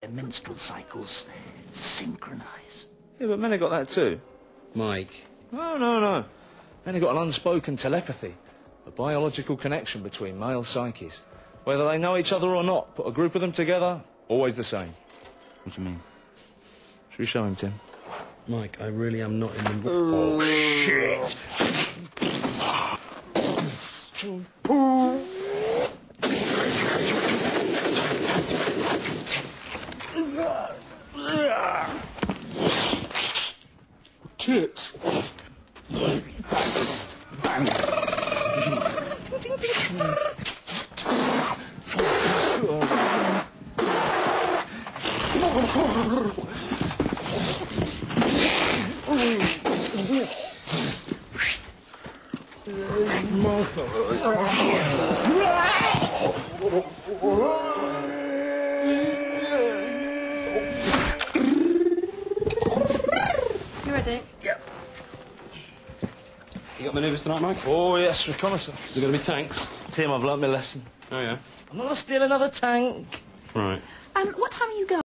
Their menstrual cycles synchronise. Yeah, but men have got that too. Mike. No. Men have got an unspoken telepathy, a biological connection between male psyches. Whether they know each other or not, put a group of them together, always the same. What do you mean? Should we show him, Tim? Mike, I really am not in the... Oh, shit! Tits. Bang. You ready? Yep. You got manoeuvres tonight, Mike? Oh, yes, reconnaissance. There going to be tanks? Tim, I've learnt my lesson. Oh, yeah? I'm not going to steal another tank. Right. What time are you going?